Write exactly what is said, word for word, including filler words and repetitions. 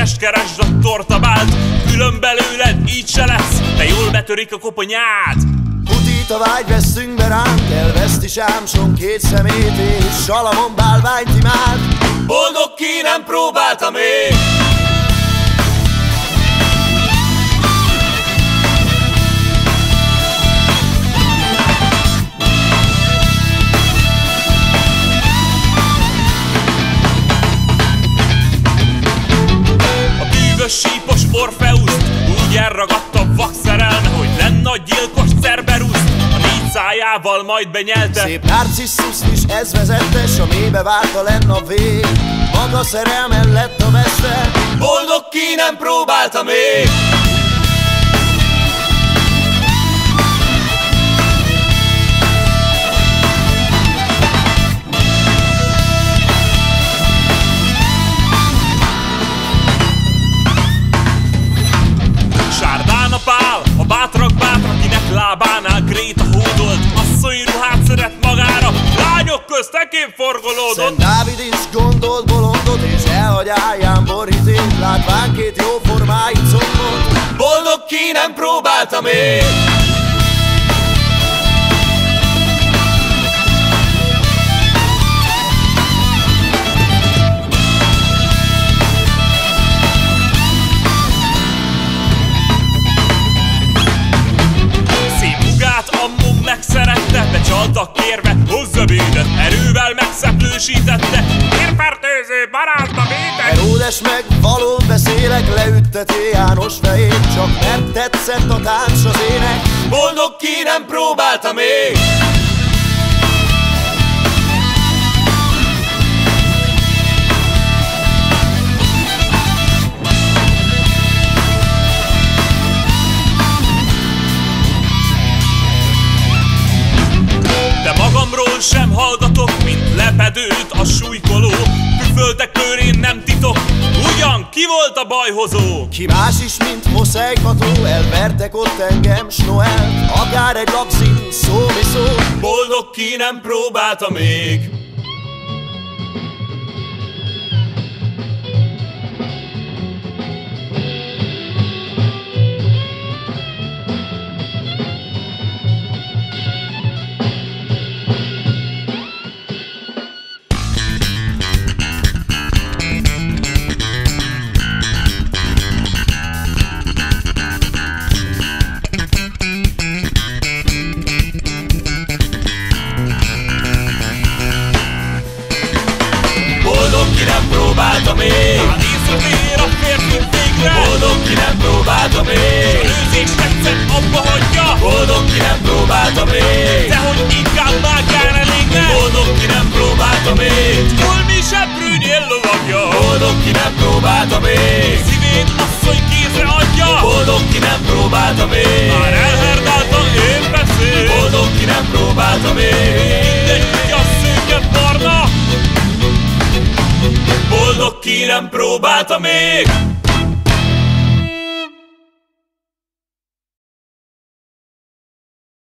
keresd, keresd a tortabált. Külön belőled így se lesz, de jól betörik a koponyád. Putit a vágy veszünk be ránk, elveszti Sámson két szemét, és Salamon bálványt imád. Boldog, ki nem próbálta még. Sípos Orfeuszt úgy elragadta a vakszerelme, hogy lenne a gyilkos Cerberuszt, a négy szájával majd benyelte. Szép Narcisszuszt is ez vezette, s a mélybe várta lenne a vég. Maga szerelmen lett a veszte. Boldog, ki nem próbálta még. A bátrak bátrak, akinek lábánál Gréta hódolt, asszonyi ruhát szedett magára, lányok közt ekép forgolódott. Szent Dávid is gondolt bolondot, és elhagy álján borítét, látván két jóformájú combot. Boldog, ki nem próbálta még. Megszerette, becsaltak kérve, hozza védet, erővel megszeplősítette, érfertőző barátba védett. Heródes meg valót beszélek, leütteti János fejét, csak mert tetszett a tánc az ének. Boldog, ki nem próbálta még. Magamról sem hallgatok, mint lepedőt a súlykoló. Püföltek körén nem titok, ugyan ki volt a bajhozó? Ki más is, mint moszegbató, elvertek ott engem s Noel, akár egy lapszín szó mi szó. Boldog, ki nem próbálta még. ki nem próbálta még. Hát észrevér a férfi végre. Boldog, ki nem próbálta még. S a nőzés tetszett, abba hagyja. Boldog, ki nem próbálta még. De hogy inkább mágán elégre. Boldog, ki nem próbálta még. Holmi seprűnél lovagja. Boldog, ki nem próbálta még. Szívét asszony kézre adja. Boldog, ki nem próbálta még. Már elherdáltam, én beszél. Boldog, ki nem próbálta még. Mindegy, hogy a szőke barna. Boldog, ki nem próbálta még.